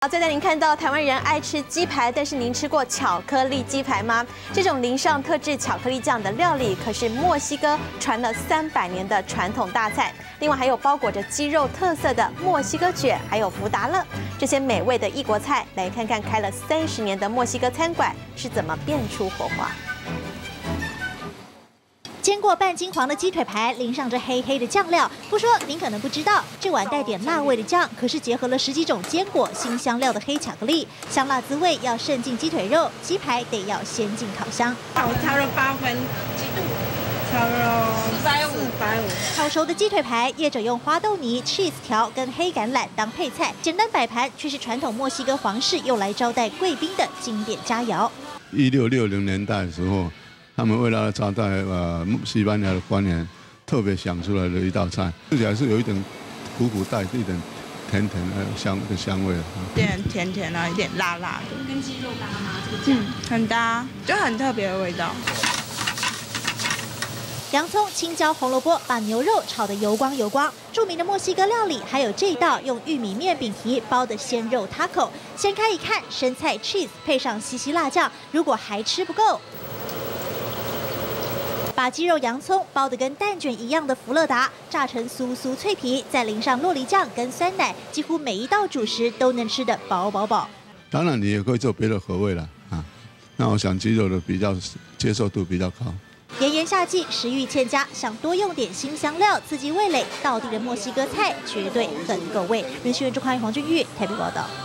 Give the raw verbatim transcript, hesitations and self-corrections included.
好，再带您看到台湾人爱吃鸡排，但是您吃过巧克力鸡排吗？这种淋上特制巧克力酱的料理，可是墨西哥传了三百年的传统大菜。另外还有包裹着鸡肉特色的墨西哥卷，还有福达乐，这些美味的异国菜，来看看开了三十年的墨西哥餐馆是怎么变出火花。 煎过半金黄的鸡腿排，淋上这黑黑的酱料。不说您可能不知道，这碗带点辣味的酱，可是结合了十几种坚果、新香料的黑巧克力，香辣滋味要渗进鸡腿肉，鸡排得要先进烤箱。 烤超了八分，几度？超了四百五。四百五。 烤熟的鸡腿排，业者用花豆泥、cheese 条跟黑橄榄当配菜，简单摆盘，却是传统墨西哥皇室用来招待贵宾的经典佳肴。 一六六零年代的时候。 他们为了招待呃西班牙的官员，特别想出来的一道菜，吃起来是有一点苦苦带一点甜甜的香的香味， 有点甜甜的，有点辣辣的。 跟鸡肉搭吗？这个酱？ 嗯，很搭，就很特别的味道。 洋葱、青椒、红萝卜，把牛肉炒得油光油光。著名的墨西哥料理还有这一道用玉米面饼皮包的鲜肉 taco， 掀开一看，生菜 cheese 配上西西辣酱，如果还吃不够。 把鸡肉、洋葱包得跟蛋卷一样的福乐达，炸成酥酥脆皮，再淋上酪梨酱跟酸奶，几乎每一道主食都能吃得饱饱饱。 当然，你也可以做别的口味了啊。那我想鸡肉的比较接受度比较高。 炎炎夏季，食欲欠佳，想多用点新香料刺激味蕾，道地的墨西哥菜绝对很够味。人新闻周刊黄俊玉台北报道。